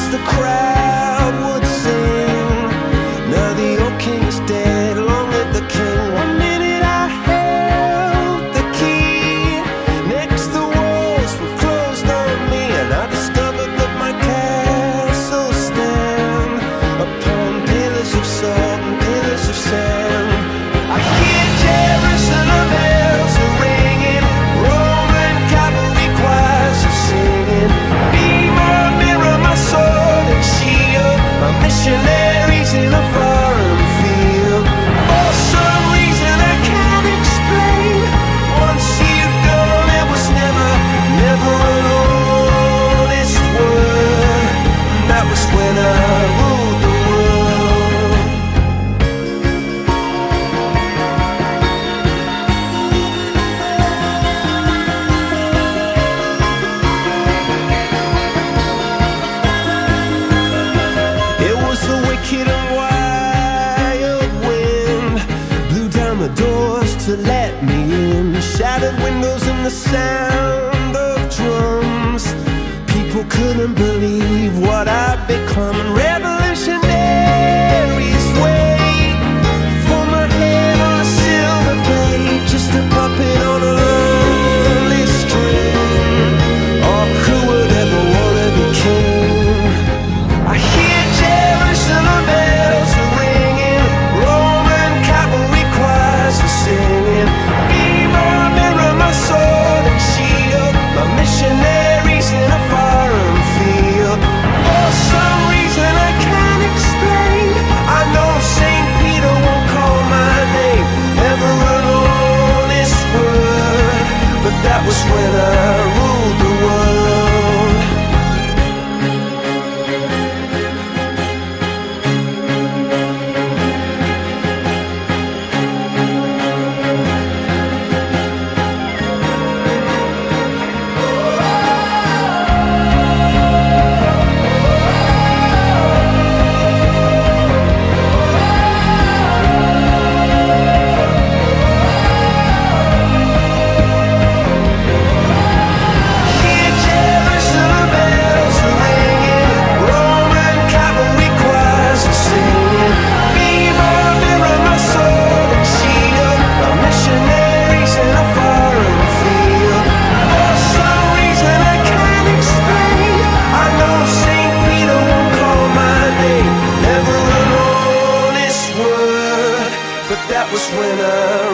the crowd would sing. Now the old king is dead, long live the king. One minute I held the key, next the walls were closed on me, and I discovered that my castle stand upon pillars of salt and pillars of sand. I hear Jerusalem bells are ringing, Roman cavalry choirs are singing. Be my mirror, my sword and shield, my missionaries in a foreign field. For some reason I can't explain, once you've gone it was never, never an honest word. And that was when I ruled the world. It was the wicked and wild wind, blew down the doors to let me in, shattered windows and the sound of drums. People couldn't believe what I'd become, and revolutionaries wait for my head on a silver plate, just a puppet on a lonely string. Oh, who would ever wanna be king? I hear Jerusalem bells are ringing, Roman cavalry choirs are singing. Be my mirror, my sword and shield, my missionaries in a foreign field. For some reason I can't explain, I know St. Peter won't call my name, never an honest word. But that was when I ruled the world. Hear Jerusalem bells are ringing, Roman cavalry choirs are singing. Be my mirror, my sword and shield, my missionaries in a foreign field. For some reason I can't explain, I know St. Peter won't call my name, never an honest word. But that was when I